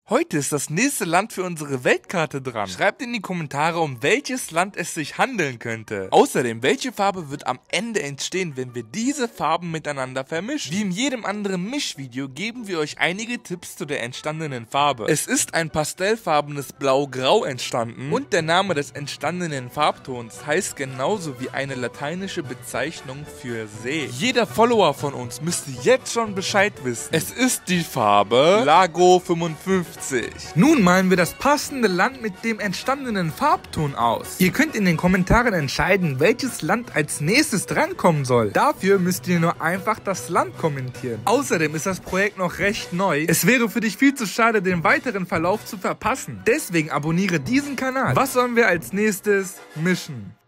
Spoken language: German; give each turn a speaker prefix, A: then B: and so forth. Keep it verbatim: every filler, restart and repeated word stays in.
A: Heute ist das nächste Land für unsere Weltkarte dran. Schreibt in die Kommentare, um welches Land es sich handeln könnte. Außerdem, welche Farbe wird am Ende entstehen, wenn wir diese Farben miteinander vermischen? Wie in jedem anderen Mischvideo geben wir euch einige Tipps zu der entstandenen Farbe. Es ist ein pastellfarbenes Blau-Grau entstanden und der Name des entstandenen Farbtons heißt genauso wie eine lateinische Bezeichnung für See. Jeder Follower von uns müsste jetzt schon Bescheid wissen. Es ist die Farbe Lago fünfundfünfzig. Nun malen wir das passende Land mit dem entstandenen Farbton aus. Ihr könnt in den Kommentaren entscheiden, welches Land als nächstes drankommen soll. Dafür müsst ihr nur einfach das Land kommentieren. Außerdem ist das Projekt noch recht neu. Es wäre für dich viel zu schade, den weiteren Verlauf zu verpassen. Deswegen abonniere diesen Kanal. Was sollen wir als nächstes mischen?